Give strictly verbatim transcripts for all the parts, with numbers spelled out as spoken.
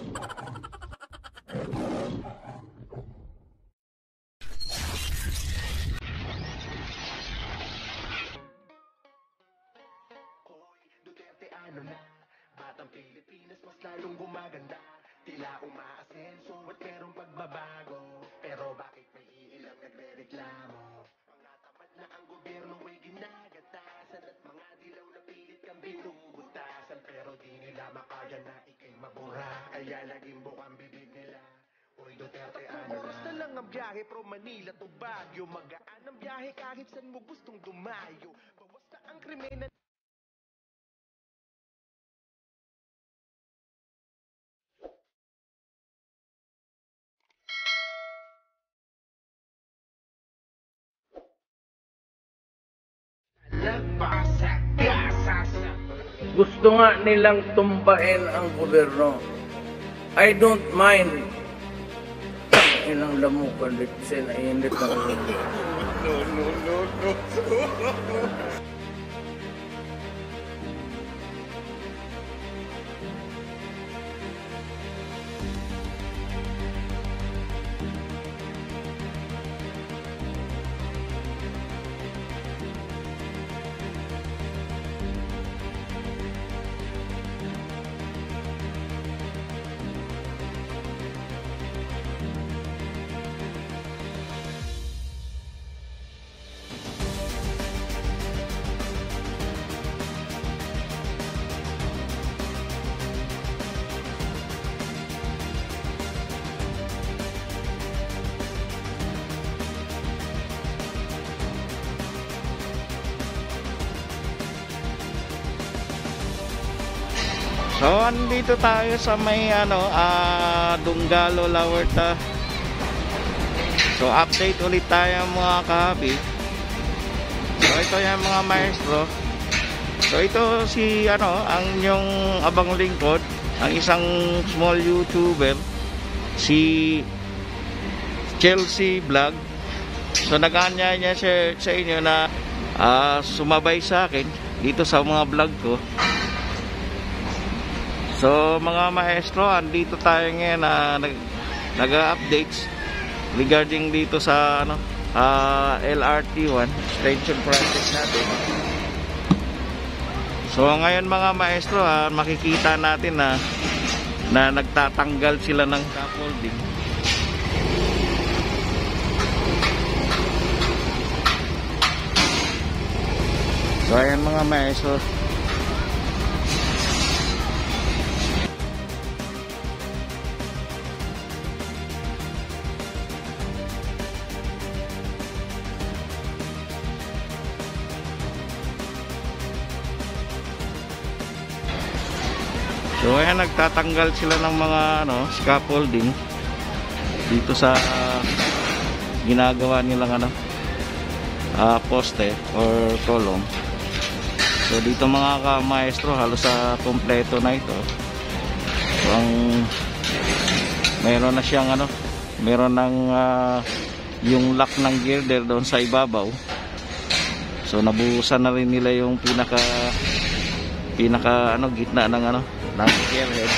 Duterte ano na, batang Pilipinas mas lalong gumaganda. Tila umaasenso at merong pagbabago, pero bakit may iilang nagrereklamo? Mga tamad na ang gobyerno ay ginagatasan, at mga dilaw na pilit kang binubutasan, pero di nila makaya na ikay mabura, kaya laging bukang bibig nila. Uy, Duterte ano na. Oras na lang ang biyahe from Manila to Baguio, magaan ang biyahe kahit saan mo gustong dumayo. Bawas na ang krimen na Gusto nga nilang tumbain ang gobyerno. I don't mind. Ilang lamukan dito sila init na no, no, no, no. So, andito tayo sa may ano, uh, Dungalo, Lawerta. So, update ulit tayo mga kahabi. So, ito yung mga maestro. So, ito si ano, ang yung abang lingkod, ang isang small YouTuber, si Chelsea Vlog. So, nag-aanya niya sa, sa inyo na uh, sumabay sa akin dito sa mga vlog ko. So mga maestro, andito tayo ngayon na nag, nag-updates regarding dito sa ano, uh, L R T one extension project natin. So ngayon mga maestro, ha, makikita natin na na nagtatanggal sila ng scaffolding. So ayan mga maestro. So ayan, nagtatanggal sila ng mga ano, scaffolding dito sa uh, ginagawa nilang ano, uh, poste or column. So dito mga ka-maestro, halos sa kompleto na ito. So ang meron na siyang ano, meron ng uh, yung lock ng girder doon sa ibabaw. So nabuhusan na rin nila yung pinaka pinaka ano, gitna ng ano, ng gearhead.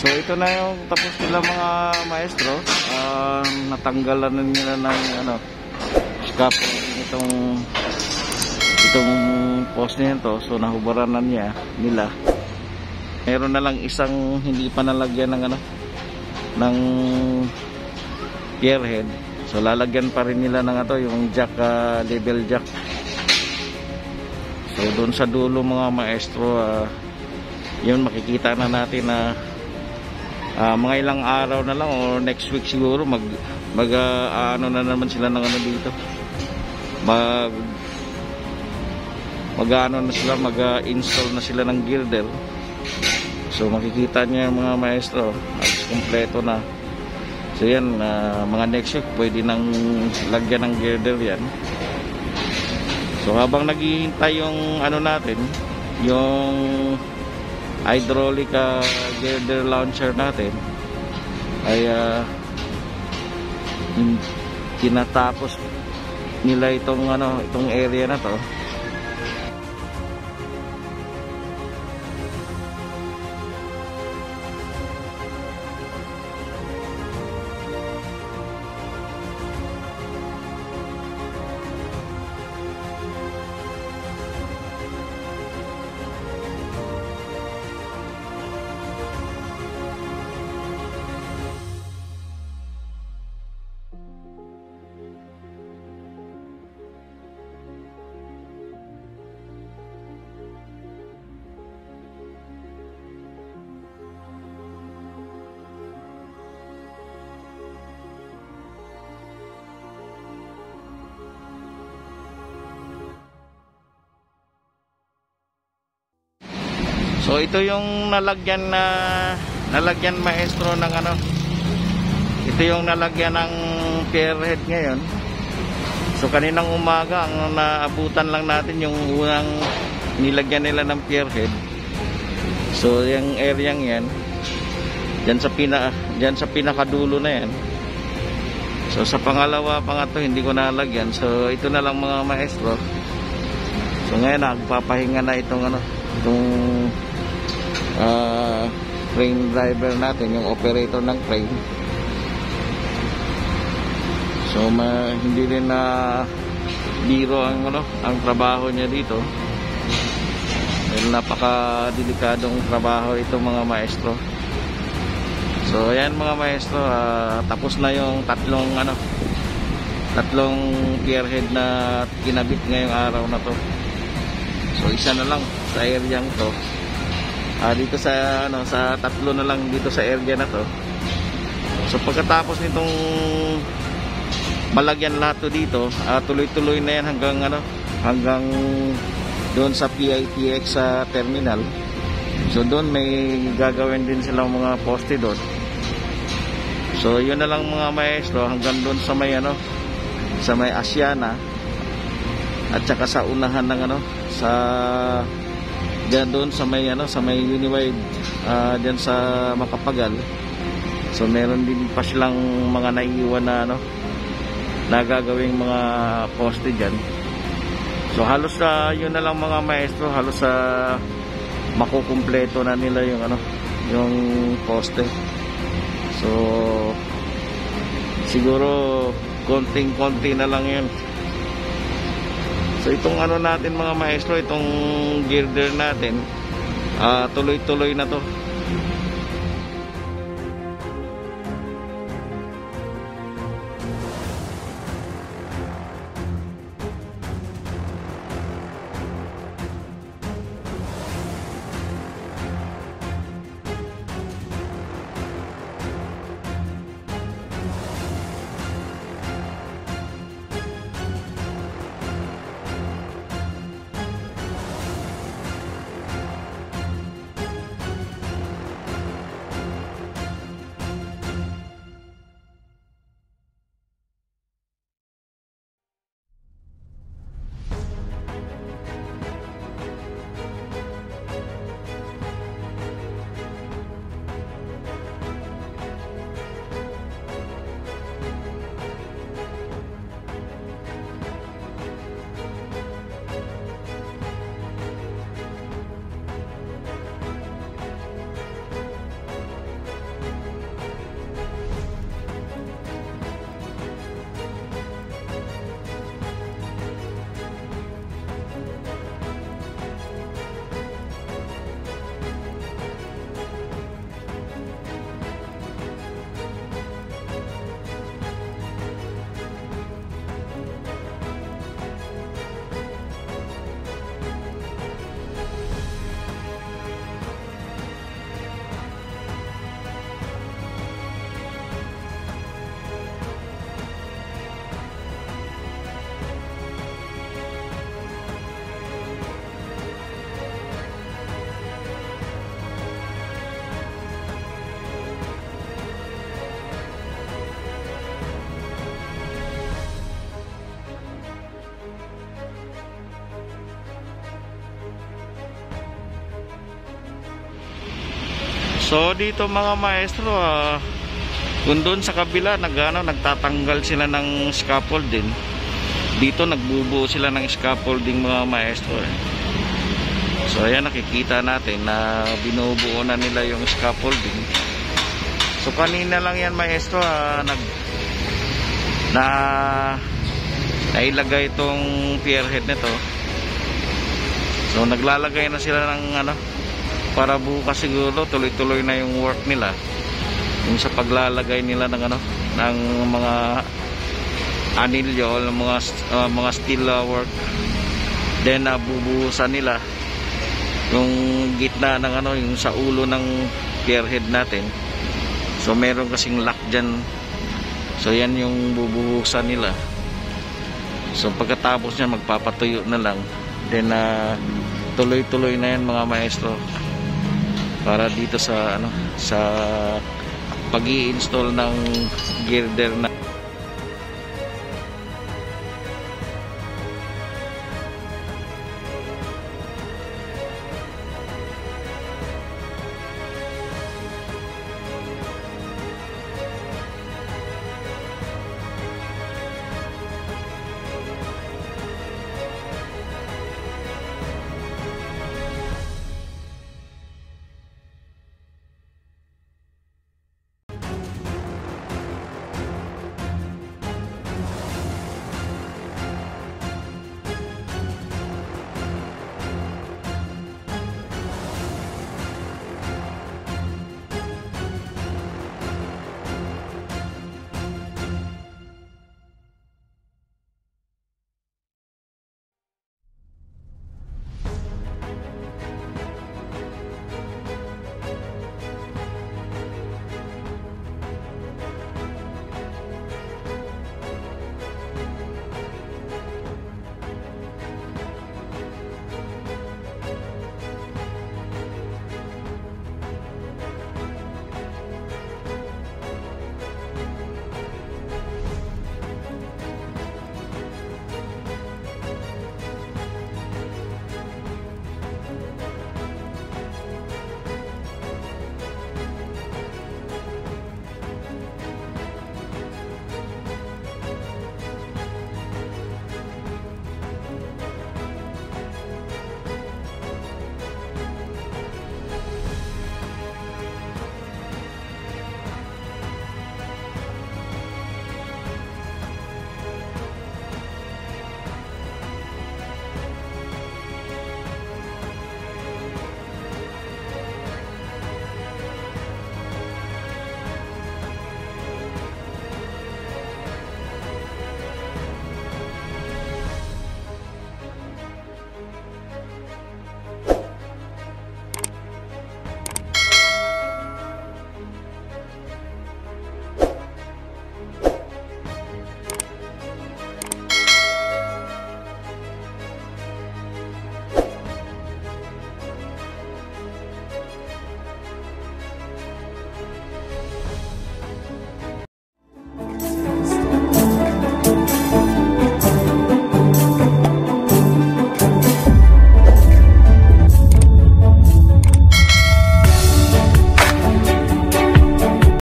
So ito na yung tapos nila mga maestro. Uh, natanggalan na nila ng ano, scaffolding itong itong post na ito. So nahubaran na niya nila. Meron na lang isang hindi pa nalagyan ng ano, ng pier head. So lalagyan pa rin nila ng ito, yung jack, uh, level jack. So doon sa dulo mga maestro, uh, yun makikita na natin na uh, mga ilang araw na lang o next week siguro mag, mag uh, ano na naman sila ng ano dito, mag mag ano na sila, mag uh, install na sila ng girder. So makikita niyo yung mga maestro, halos kompleto na. So yan, uh, mga next week pwede nang lagyan ng girder yan. So habang naghihintay yung ano natin, yung hydraulic uh, girder launcher natin, ay uh, tinatapos nila itong ano, itong area na to. So ito yung nalagyan na nalagyan maestro ng ano. Ito yung nalagyan ng pier head ngayon. So kaninang umaga ang naabutan lang natin yung unang nilagyan nila ng pier head. So yung area yan, diyan sa pina diyan sa pinakadulo na yan. So sa pangalawa, pangatlo hindi ko nalagyan. So ito na lang mga maestro. So ngayon nagpapahinga na itong ano, itong uh, crane driver natin, yung operator ng crane. So ma, hindi rin na biro ang ano, ang trabaho niya dito. Dahil napaka-delikadong trabaho ito mga maestro. So ayan mga maestro, uh, tapos na yung tatlong ano, tatlong pier head na kinabit ngayong araw na to. So isa na lang sa area to. Ah, dito sa ano, sa tatlo na lang dito sa area na to. So pagkatapos nitong malagyan lahat to dito, uh, tuloy-tuloy na yan hanggang ano, hanggang doon sa P I T X sa terminal. So doon may gagawin din silang mga poste doon. So yun na lang mga maestro, hanggang doon sa may ano, sa may Asiana at saka sa unahan ng ano, sa diyan doon sa may ano, sa may Uniwide, uh, diyan sa Makapagal. So meron din pa silang mga naiiwan na ano, nagagawing mga poste diyan. So halos uh, yun na lang mga maestro, halos sa uh, makukumpleto na nila yung ano, yung poste. So siguro konting-konti na lang yun. So itong ano natin mga maestro, itong girder natin, uh, tuloy-tuloy na to. So dito mga maestro, ah, kung doon sa kabila nag, ano, nagtatanggal sila ng scaffolding, dito nagbubuo sila ng scaffolding mga maestro eh. So ayan, nakikita natin na binubuo na nila yung scaffolding. So kanina lang yan maestro, ah, nag na nailagay itong pier head nito. So naglalagay na sila ng ano, para bukas siguro tuloy-tuloy na yung work nila, yung sa paglalagay nila ng ano, ng mga anilyo, ng mga uh, mga steel uh, work. Then uh, bubuhusan nila yung gitna ng ano, yung sa ulo ng pier head natin. So meron kasing lock dyan. So yan yung bubuhusan nila. So pagkatapos niyan magpapatuyo na lang. Then uh, tuloy-tuloy na yan mga maestro, para dito sa ano, sa pag-i-install ng girder na